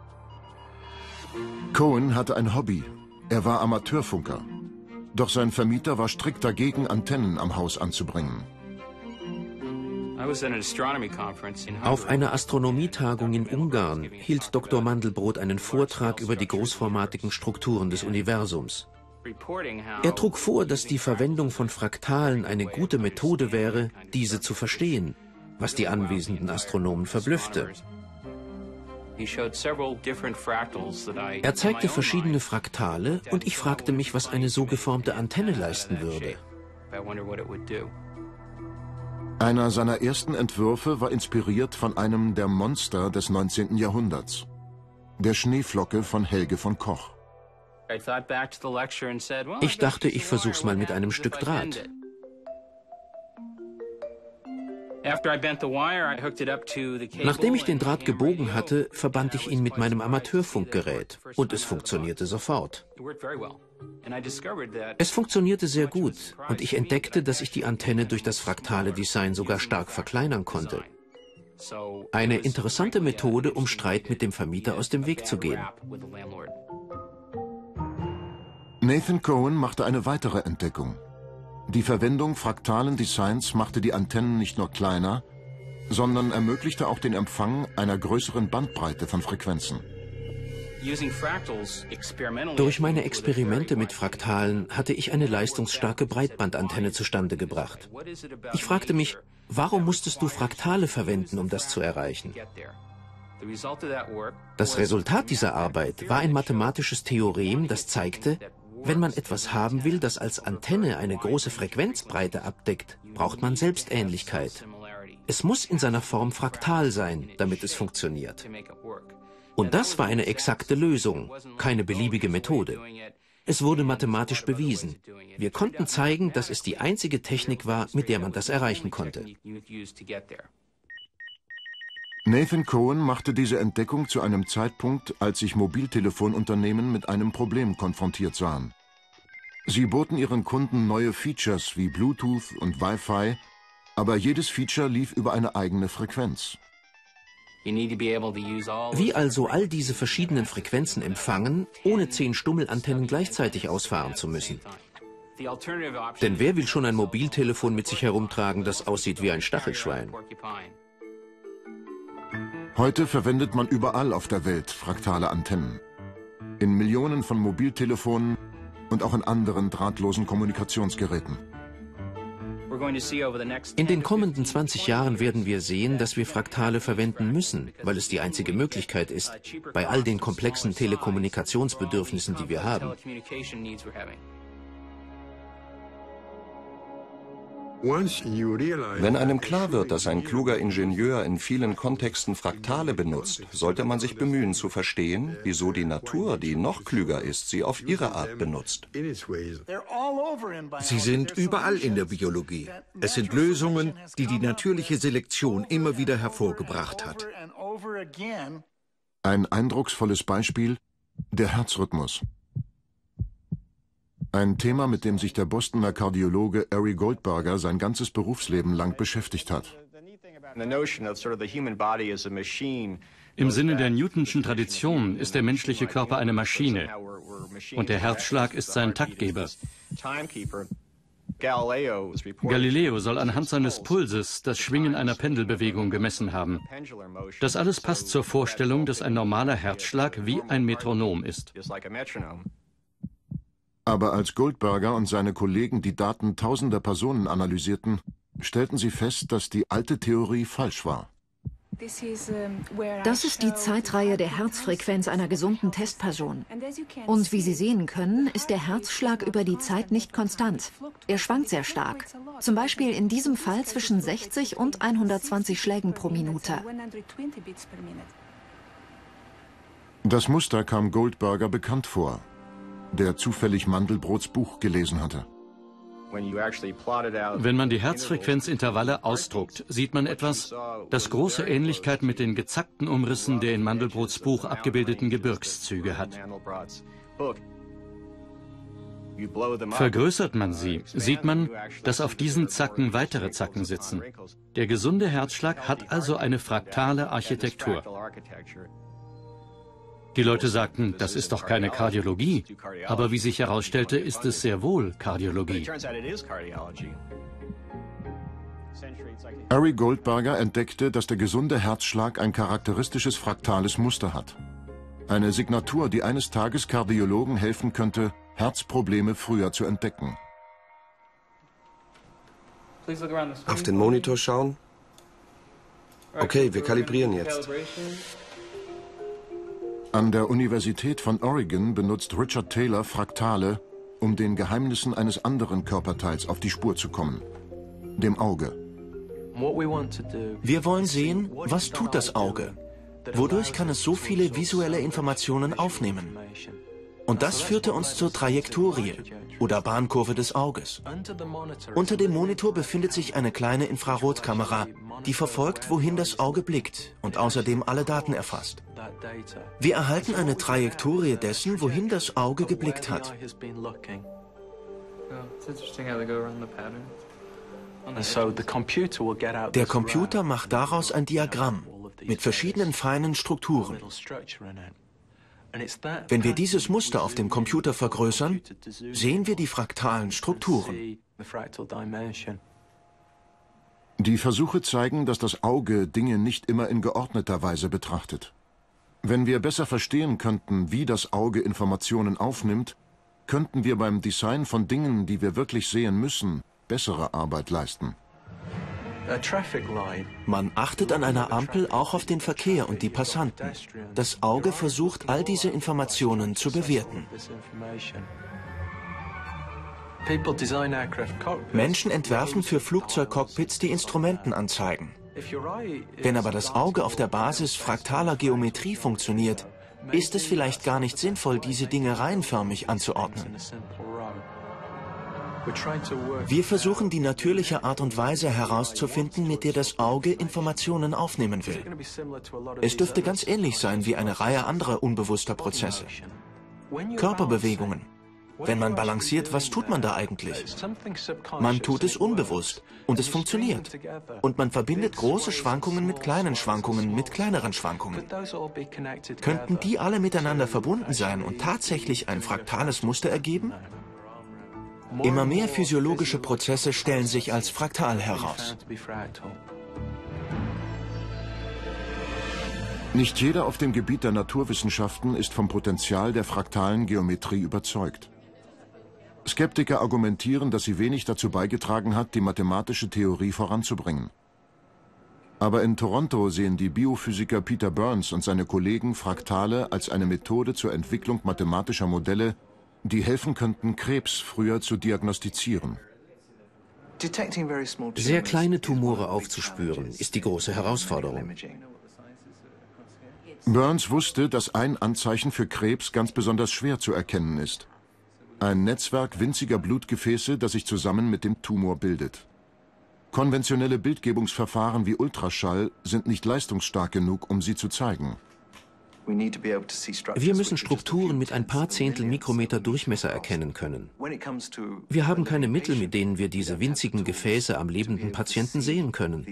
S1: Cohen hatte ein Hobby. Er war Amateurfunker. Doch sein Vermieter war strikt dagegen, Antennen am Haus anzubringen.
S6: Auf einer Astronomietagung in Ungarn hielt Doktor Mandelbrot einen Vortrag über die großformatigen Strukturen des Universums. Er trug vor, dass die Verwendung von Fraktalen eine gute Methode wäre, diese zu verstehen, was die anwesenden Astronomen verblüffte. Er zeigte verschiedene Fraktale und ich fragte mich, was eine so geformte Antenne leisten würde.
S1: Einer seiner ersten Entwürfe war inspiriert von einem der Monster des neunzehnten Jahrhunderts, der Schneeflocke von Helge von Koch.
S6: Ich dachte, ich versuch's mal mit einem Stück Draht. Nachdem ich den Draht gebogen hatte, verband ich ihn mit meinem Amateurfunkgerät und es funktionierte sofort. Es funktionierte sehr gut und ich entdeckte, dass ich die Antenne durch das fraktale Design sogar stark verkleinern konnte. Eine interessante Methode, um Streit mit dem Vermieter aus dem Weg zu gehen.
S1: Nathan Cohen machte eine weitere Entdeckung. Die Verwendung fraktalen Designs machte die Antennen nicht nur kleiner, sondern ermöglichte auch den Empfang einer größeren Bandbreite von Frequenzen.
S6: Durch meine Experimente mit Fraktalen hatte ich eine leistungsstarke Breitbandantenne zustande gebracht. Ich fragte mich, warum musstest du Fraktale verwenden, um das zu erreichen? Das Resultat dieser Arbeit war ein mathematisches Theorem, das zeigte, wenn man etwas haben will, das als Antenne eine große Frequenzbreite abdeckt, braucht man Selbstähnlichkeit. Es muss in seiner Form fraktal sein, damit es funktioniert. Und das war eine exakte Lösung, keine beliebige Methode. Es wurde mathematisch bewiesen. Wir konnten zeigen, dass es die einzige Technik war, mit der man das erreichen konnte.
S1: Nathan Cohen machte diese Entdeckung zu einem Zeitpunkt, als sich Mobiltelefonunternehmen mit einem Problem konfrontiert sahen. Sie boten ihren Kunden neue Features wie Bluetooth und Wi-Fi, aber jedes Feature lief über eine eigene Frequenz.
S6: Wie also all diese verschiedenen Frequenzen empfangen, ohne zehn Stummelantennen gleichzeitig ausfahren zu müssen? Denn wer will schon ein Mobiltelefon mit sich herumtragen, das aussieht wie ein Stachelschwein?
S1: Heute verwendet man überall auf der Welt fraktale Antennen. In Millionen von Mobiltelefonen und auch in anderen drahtlosen Kommunikationsgeräten.
S6: In den kommenden zwanzig Jahren werden wir sehen, dass wir Fraktale verwenden müssen, weil es die einzige Möglichkeit ist, bei all den komplexen Telekommunikationsbedürfnissen, die wir haben.
S2: Wenn einem klar wird, dass ein kluger Ingenieur in vielen Kontexten Fraktale benutzt, sollte man sich bemühen zu verstehen, wieso die Natur, die noch klüger ist, sie auf ihre Art benutzt.
S3: Sie sind überall in der Biologie. Es sind Lösungen, die die natürliche Selektion immer wieder hervorgebracht hat.
S1: Ein eindrucksvolles Beispiel: der Herzrhythmus. Ein Thema, mit dem sich der Bostoner Kardiologe Ari Goldberger sein ganzes Berufsleben lang beschäftigt hat.
S4: Im Sinne der Newtonschen Tradition ist der menschliche Körper eine Maschine und der Herzschlag ist sein Taktgeber. Galileo soll anhand seines Pulses das Schwingen einer Pendelbewegung gemessen haben. Das alles passt zur Vorstellung, dass ein normaler Herzschlag wie ein Metronom ist.
S1: Aber als Goldberger und seine Kollegen die Daten tausender Personen analysierten, stellten sie fest, dass die alte Theorie falsch war.
S8: Das ist die Zeitreihe der Herzfrequenz einer gesunden Testperson. Und wie Sie sehen können, ist der Herzschlag über die Zeit nicht konstant. Er schwankt sehr stark. Zum Beispiel in diesem Fall zwischen sechzig und hundertzwanzig Schlägen pro Minute.
S1: Das Muster kam Goldberger bekannt vor, der zufällig Mandelbrots Buch gelesen hatte.
S4: Wenn man die Herzfrequenzintervalle ausdruckt, sieht man etwas, das große Ähnlichkeit mit den gezackten Umrissen der in Mandelbrots Buch abgebildeten Gebirgszüge hat. Vergrößert man sie, sieht man, dass auf diesen Zacken weitere Zacken sitzen. Der gesunde Herzschlag hat also eine fraktale Architektur. Die Leute sagten, das ist doch keine Kardiologie, aber wie sich herausstellte, ist es sehr wohl Kardiologie.
S1: Harry Goldberger entdeckte, dass der gesunde Herzschlag ein charakteristisches fraktales Muster hat. Eine Signatur, die eines Tages Kardiologen helfen könnte, Herzprobleme früher zu entdecken.
S9: Auf den Monitor schauen. Okay, wir kalibrieren jetzt.
S1: An der Universität von Oregon benutzt Richard Taylor Fraktale, um den Geheimnissen eines anderen Körperteils auf die Spur zu kommen, dem Auge.
S7: Wir wollen sehen, was tut das Auge? Wodurch kann es so viele visuelle Informationen aufnehmen? Und das führte uns zur Trajektorie oder Bahnkurve des Auges. Unter dem Monitor befindet sich eine kleine Infrarotkamera, die verfolgt, wohin das Auge blickt und außerdem alle Daten erfasst. Wir erhalten eine Trajektorie dessen, wohin das Auge geblickt hat. Der Computer macht daraus ein Diagramm mit verschiedenen feinen Strukturen. Wenn wir dieses Muster auf dem Computer vergrößern, sehen wir die fraktalen Strukturen.
S1: Die Versuche zeigen, dass das Auge Dinge nicht immer in geordneter Weise betrachtet. Wenn wir besser verstehen könnten, wie das Auge Informationen aufnimmt, könnten wir beim Design von Dingen, die wir wirklich sehen müssen, bessere Arbeit leisten.
S7: Man achtet an einer Ampel auch auf den Verkehr und die Passanten. Das Auge versucht, all diese Informationen zu bewerten. Menschen entwerfen für Flugzeugcockpits die Instrumentenanzeigen. Wenn aber das Auge auf der Basis fraktaler Geometrie funktioniert, ist es vielleicht gar nicht sinnvoll, diese Dinge reihenförmig anzuordnen. Wir versuchen, die natürliche Art und Weise herauszufinden, mit der das Auge Informationen aufnehmen will. Es dürfte ganz ähnlich sein wie eine Reihe anderer unbewusster Prozesse. Körperbewegungen. Wenn man balanciert, was tut man da eigentlich? Man tut es unbewusst und es funktioniert. Und man verbindet große Schwankungen mit kleinen Schwankungen, mit kleineren Schwankungen. Könnten die alle miteinander verbunden sein und tatsächlich ein fraktales Muster ergeben? Immer mehr physiologische Prozesse stellen sich als fraktal heraus.
S1: Nicht jeder auf dem Gebiet der Naturwissenschaften ist vom Potenzial der fraktalen Geometrie überzeugt. Skeptiker argumentieren, dass sie wenig dazu beigetragen hat, die mathematische Theorie voranzubringen. Aber in Toronto sehen die Biophysiker Peter Burns und seine Kollegen Fraktale als eine Methode zur Entwicklung mathematischer Modelle, die helfen könnten, Krebs früher zu diagnostizieren.
S6: Sehr kleine Tumore aufzuspüren, ist die große Herausforderung.
S1: Burns wusste, dass ein Anzeichen für Krebs ganz besonders schwer zu erkennen ist. Ein Netzwerk winziger Blutgefäße, das sich zusammen mit dem Tumor bildet. Konventionelle Bildgebungsverfahren wie Ultraschall sind nicht leistungsstark genug, um sie zu zeigen.
S6: Wir müssen Strukturen mit ein paar Zehntel Mikrometer Durchmesser erkennen können. Wir haben keine Mittel, mit denen wir diese winzigen Gefäße am lebenden Patienten sehen können.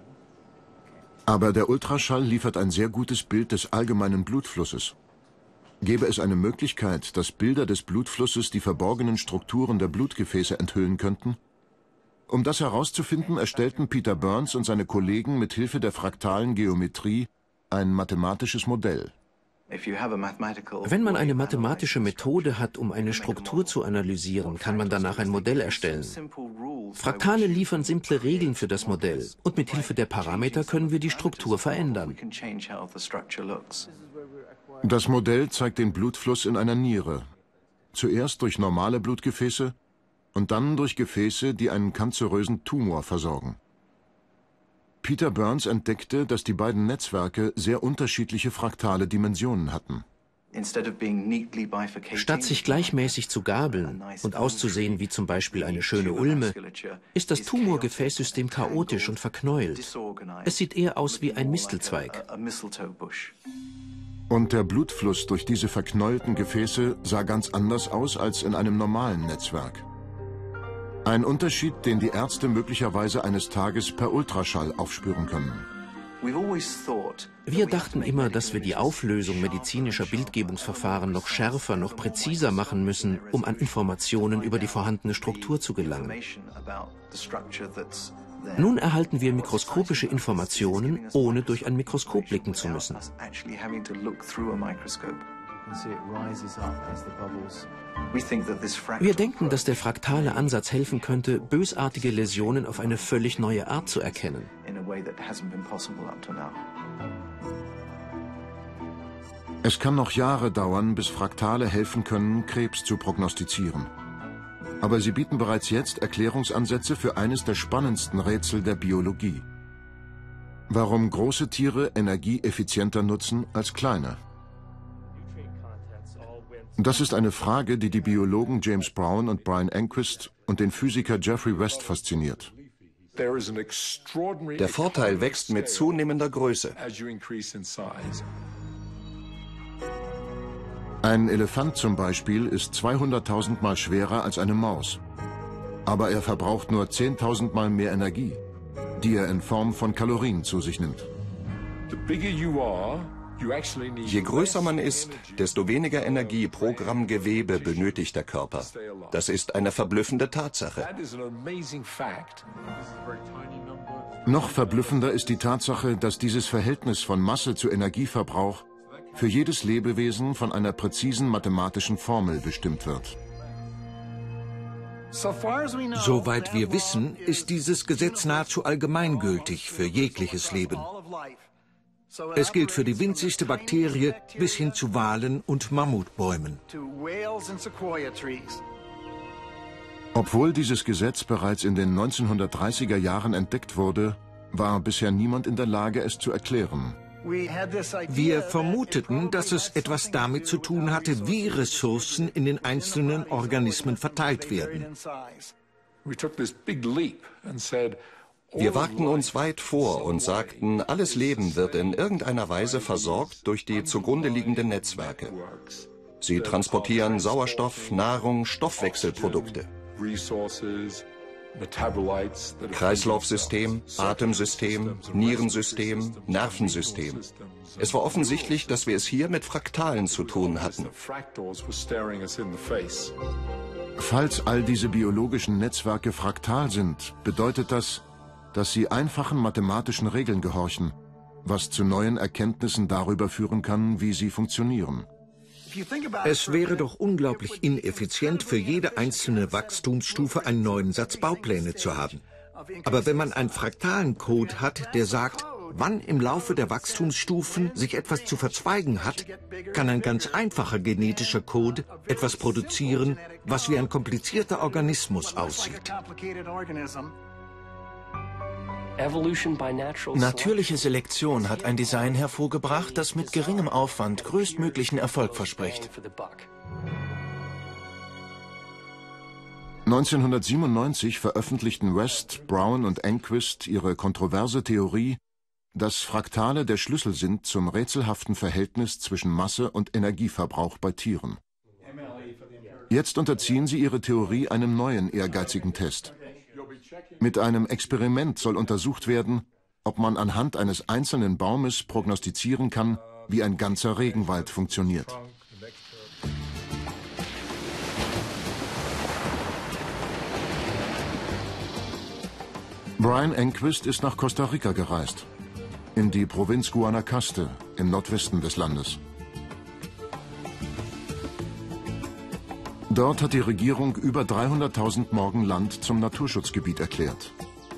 S1: Aber der Ultraschall liefert ein sehr gutes Bild des allgemeinen Blutflusses. Gäbe es eine Möglichkeit, dass Bilder des Blutflusses die verborgenen Strukturen der Blutgefäße enthüllen könnten? Um das herauszufinden, erstellten Peter Burns und seine Kollegen mit Hilfe der fraktalen Geometrie ein mathematisches Modell.
S6: Wenn man eine mathematische Methode hat, um eine Struktur zu analysieren, kann man danach ein Modell erstellen. Fraktale liefern simple Regeln für das Modell und mit Hilfe der Parameter können wir die Struktur verändern.
S1: Das Modell zeigt den Blutfluss in einer Niere. Zuerst durch normale Blutgefäße und dann durch Gefäße, die einen kanzerösen Tumor versorgen. Peter Burns entdeckte, dass die beiden Netzwerke sehr unterschiedliche fraktale Dimensionen hatten.
S6: Statt sich gleichmäßig zu gabeln und auszusehen wie zum Beispiel eine schöne Ulme, ist das Tumorgefäßsystem chaotisch und verknäult. Es sieht eher aus wie ein Mistelzweig.
S1: Und der Blutfluss durch diese verknäulten Gefäße sah ganz anders aus als in einem normalen Netzwerk. Ein Unterschied, den die Ärzte möglicherweise eines Tages per Ultraschall aufspüren können.
S6: Wir dachten immer, dass wir die Auflösung medizinischer Bildgebungsverfahren noch schärfer, noch präziser machen müssen, um an Informationen über die vorhandene Struktur zu gelangen. Nun erhalten wir mikroskopische Informationen, ohne durch ein Mikroskop blicken zu müssen. Wir denken, dass der fraktale Ansatz helfen könnte, bösartige Läsionen auf eine völlig neue Art zu erkennen.
S1: Es kann noch Jahre dauern, bis Fraktale helfen können, Krebs zu prognostizieren. Aber sie bieten bereits jetzt Erklärungsansätze für eines der spannendsten Rätsel der Biologie. Warum große Tiere Energie effizienter nutzen als kleine? Das ist eine Frage, die die Biologen James Brown und Brian Enquist und den Physiker Jeffrey West fasziniert.
S2: Der Vorteil wächst mit zunehmender Größe.
S1: Ein Elefant zum Beispiel ist zweihunderttausend Mal schwerer als eine Maus. Aber er verbraucht nur zehntausend Mal mehr Energie, die er in Form von Kalorien zu sich nimmt.
S2: Je größer man ist, desto weniger Energie pro Gramm Gewebe benötigt der Körper. Das ist eine verblüffende Tatsache.
S1: Noch verblüffender ist die Tatsache, dass dieses Verhältnis von Masse zu Energieverbrauch für jedes Lebewesen von einer präzisen mathematischen Formel bestimmt wird.
S3: Soweit wir wissen, ist dieses Gesetz nahezu allgemeingültig für jegliches Leben. Es gilt für die winzigste Bakterie bis hin zu Walen und Mammutbäumen.
S1: Obwohl dieses Gesetz bereits in den neunzehnhundertdreißiger Jahren entdeckt wurde, war bisher niemand in der Lage, es zu erklären.
S3: Wir vermuteten, dass es etwas damit zu tun hatte, wie Ressourcen in den einzelnen Organismen verteilt werden.
S2: Wir wagten uns weit vor und sagten, alles Leben wird in irgendeiner Weise versorgt durch die zugrunde liegenden Netzwerke. Sie transportieren Sauerstoff, Nahrung, Stoffwechselprodukte. Kreislaufsystem, Atemsystem, Nierensystem, Nervensystem. Es war offensichtlich, dass wir es hier mit Fraktalen zu tun hatten.
S1: Falls all diese biologischen Netzwerke fraktal sind, bedeutet das, dass sie einfachen mathematischen Regeln gehorchen, was zu neuen Erkenntnissen darüber führen kann, wie sie funktionieren.
S3: Es wäre doch unglaublich ineffizient, für jede einzelne Wachstumsstufe einen neuen Satz Baupläne zu haben. Aber wenn man einen fraktalen Code hat, der sagt, wann im Laufe der Wachstumsstufen sich etwas zu verzweigen hat, kann ein ganz einfacher genetischer Code etwas produzieren, was wie ein komplizierter Organismus aussieht.
S7: Natürliche Selektion hat ein Design hervorgebracht, das mit geringem Aufwand größtmöglichen Erfolg verspricht.
S1: neunzehnhundertsiebenundneunzig veröffentlichten West, Brown und Enquist ihre kontroverse Theorie, dass Fraktale der Schlüssel sind zum rätselhaften Verhältnis zwischen Masse und Energieverbrauch bei Tieren. Jetzt unterziehen sie ihre Theorie einem neuen ehrgeizigen Test. Mit einem Experiment soll untersucht werden, ob man anhand eines einzelnen Baumes prognostizieren kann, wie ein ganzer Regenwald funktioniert. Brian Enquist ist nach Costa Rica gereist, in die Provinz Guanacaste im Nordwesten des Landes. Dort hat die Regierung über dreihunderttausend Morgen Land zum Naturschutzgebiet erklärt.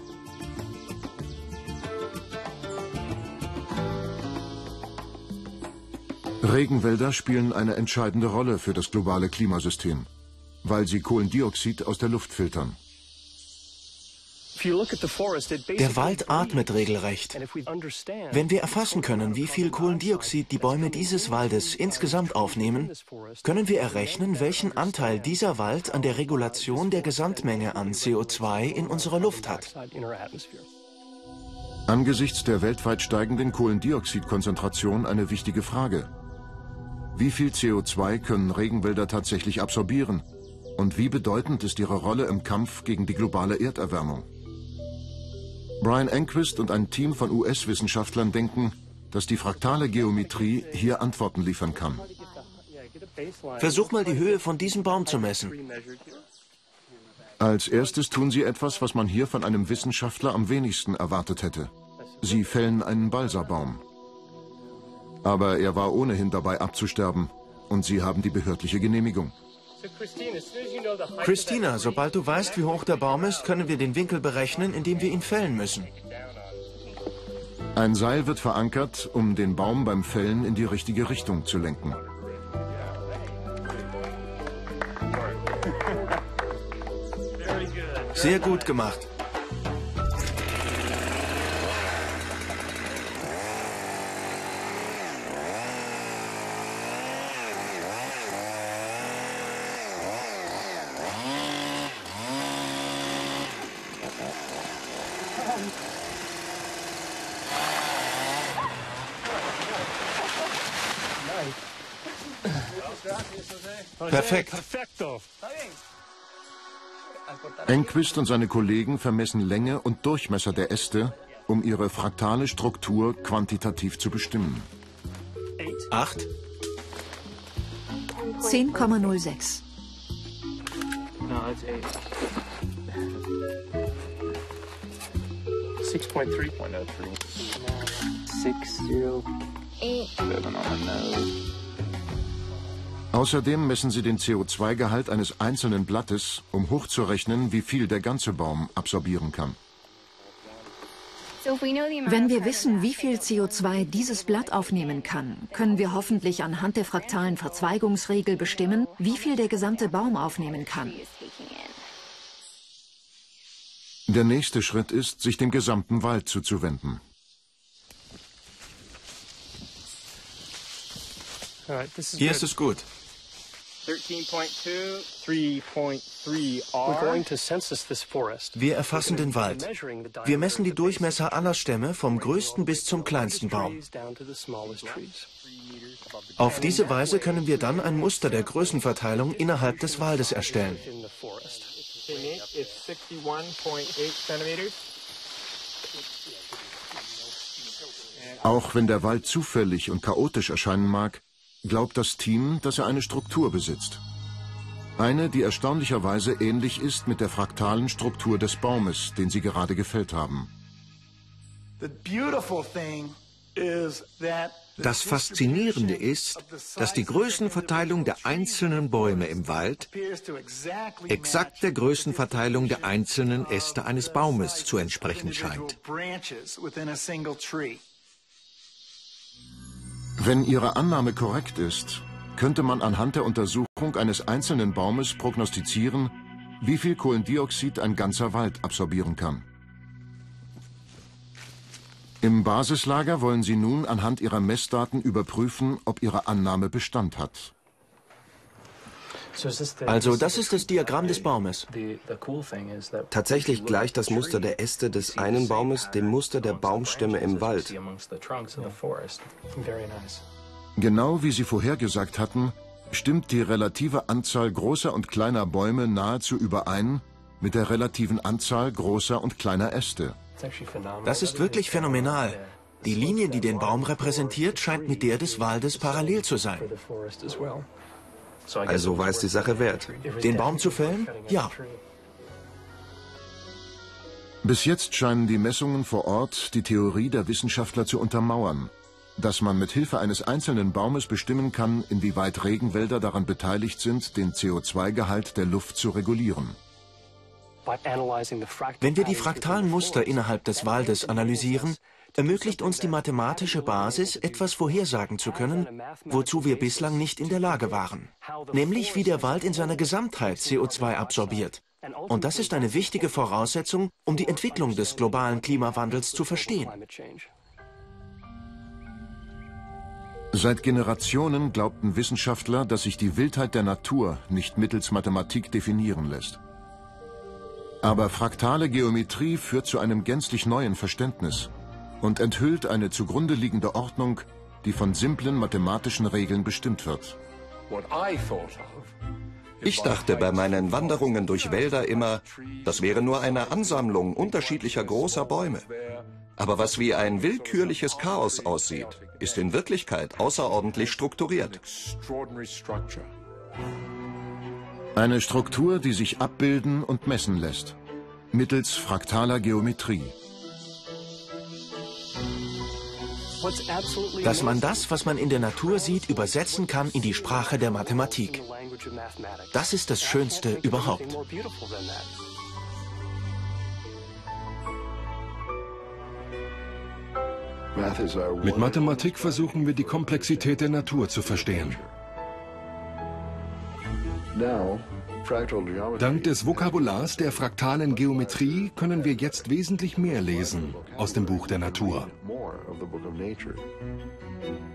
S1: Regenwälder spielen eine entscheidende Rolle für das globale Klimasystem, weil sie Kohlendioxid aus der Luft filtern.
S7: Der Wald atmet regelrecht. Wenn wir erfassen können, wie viel Kohlendioxid die Bäume dieses Waldes insgesamt aufnehmen, können wir errechnen, welchen Anteil dieser Wald an der Regulation der Gesamtmenge an C O zwei in unserer Luft hat.
S1: Angesichts der weltweit steigenden Kohlendioxidkonzentration eine wichtige Frage. Wie viel C O zwei können Regenwälder tatsächlich absorbieren? Und wie bedeutend ist ihre Rolle im Kampf gegen die globale Erderwärmung? Brian Enquist und ein Team von U S-Wissenschaftlern denken, dass die fraktale Geometrie hier Antworten liefern kann.
S7: Versuch mal die Höhe von diesem Baum zu messen.
S1: Als erstes tun sie etwas, was man hier von einem Wissenschaftler am wenigsten erwartet hätte. Sie fällen einen Balsabaum. Aber er war ohnehin dabei abzusterben und sie haben die behördliche Genehmigung.
S7: Christina, sobald du weißt, wie hoch der Baum ist, können wir den Winkel berechnen, indem wir ihn fällen müssen.
S1: Ein Seil wird verankert, um den Baum beim Fällen in die richtige Richtung zu lenken.
S7: Sehr gut gemacht. Perfekt.
S1: Enquist und seine Kollegen vermessen Länge und Durchmesser der Äste, um ihre fraktale Struktur quantitativ zu bestimmen.
S7: Acht.
S8: zehn Komma null sechs.
S10: six point three point oh three. six zero eight. Seven on the nose.
S1: Außerdem messen sie den C O zwei Gehalt eines einzelnen Blattes, um hochzurechnen, wie viel der ganze Baum absorbieren kann.
S8: Wenn wir wissen, wie viel C O zwei dieses Blatt aufnehmen kann, können wir hoffentlich anhand der fraktalen Verzweigungsregel bestimmen, wie viel der gesamte Baum aufnehmen kann.
S1: Der nächste Schritt ist, sich dem gesamten Wald zuzuwenden.
S7: Hier ist es gut. Wir erfassen den Wald. Wir messen die Durchmesser aller Stämme vom größten bis zum kleinsten Baum. Auf diese Weise können wir dann ein Muster der Größenverteilung innerhalb des Waldes erstellen.
S1: Auch wenn der Wald zufällig und chaotisch erscheinen mag, glaubt das Team, dass er eine Struktur besitzt. Eine, die erstaunlicherweise ähnlich ist mit der fraktalen Struktur des Baumes, den sie gerade gefällt haben.
S3: Das Faszinierende ist, dass die Größenverteilung der einzelnen Bäume im Wald exakt der Größenverteilung der einzelnen Äste eines Baumes zu entsprechen scheint.
S1: Wenn ihre Annahme korrekt ist, könnte man anhand der Untersuchung eines einzelnen Baumes prognostizieren, wie viel Kohlendioxid ein ganzer Wald absorbieren kann. Im Basislager wollen sie nun anhand ihrer Messdaten überprüfen, ob ihre Annahme Bestand hat.
S7: Also das ist das Diagramm des Baumes.
S9: Tatsächlich gleicht das Muster der Äste des einen Baumes dem Muster der Baumstämme im Wald.
S1: Genau wie sie vorhergesagt hatten, stimmt die relative Anzahl großer und kleiner Bäume nahezu überein mit der relativen Anzahl großer und kleiner Äste.
S7: Das ist wirklich phänomenal. Die Linie, die den Baum repräsentiert, scheint mit der des Waldes parallel zu sein.
S9: Also war es die Sache wert.
S7: Den Baum zu fällen? Ja.
S1: Bis jetzt scheinen die Messungen vor Ort die Theorie der Wissenschaftler zu untermauern, dass man mit Hilfe eines einzelnen Baumes bestimmen kann, inwieweit Regenwälder daran beteiligt sind, den C O zwei Gehalt der Luft zu regulieren.
S7: Wenn wir die fraktalen Muster innerhalb des Waldes analysieren, ermöglicht uns die mathematische Basis, etwas vorhersagen zu können, wozu wir bislang nicht in der Lage waren. Nämlich, wie der Wald in seiner Gesamtheit C O zwei absorbiert. Und das ist eine wichtige Voraussetzung, um die Entwicklung des globalen Klimawandels zu verstehen.
S1: Seit Generationen glaubten Wissenschaftler, dass sich die Wildheit der Natur nicht mittels Mathematik definieren lässt. Aber fraktale Geometrie führt zu einem gänzlich neuen Verständnis und enthüllt eine zugrunde liegende Ordnung, die von simplen mathematischen Regeln bestimmt wird.
S2: Ich dachte bei meinen Wanderungen durch Wälder immer, das wäre nur eine Ansammlung unterschiedlicher großer Bäume. Aber was wie ein willkürliches Chaos aussieht, ist in Wirklichkeit außerordentlich strukturiert.
S1: Eine Struktur, die sich abbilden und messen lässt, mittels fraktaler Geometrie.
S7: Dass man das, was man in der Natur sieht, übersetzen kann in die Sprache der Mathematik. Das ist das Schönste überhaupt.
S5: Mit Mathematik versuchen wir, die Komplexität der Natur zu verstehen. Dank des Vokabulars der fraktalen Geometrie können wir jetzt wesentlich mehr lesen aus dem Buch der Natur.